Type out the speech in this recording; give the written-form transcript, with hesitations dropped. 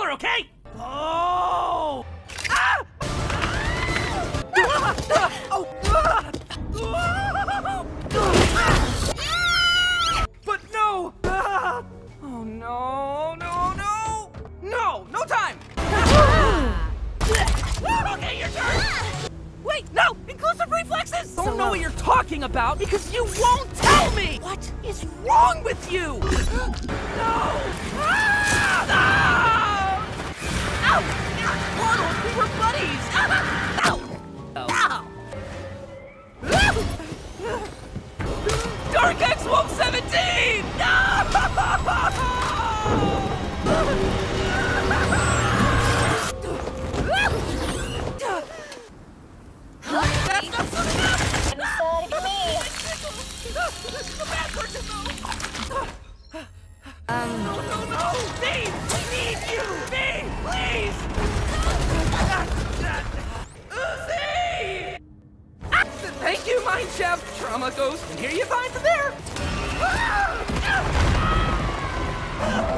more, okay? Oh! Ah! Oh! But no! Oh no, no, no! No! No time! Okay, your turn! Wait, no! Inclusive reflexes! Don't know what you're talking about because you won't tell me! What is wrong with you? No! Ah! No! Ow! Portal, we were buddies! Ow! Ow! Dark X Wolf 17! No! That's not good enough! Good for me. The bad person, though! No! Steve! We need you! Steve, please! Steve! Thank you, Mind Chef! Trauma Ghost, and here you find from there!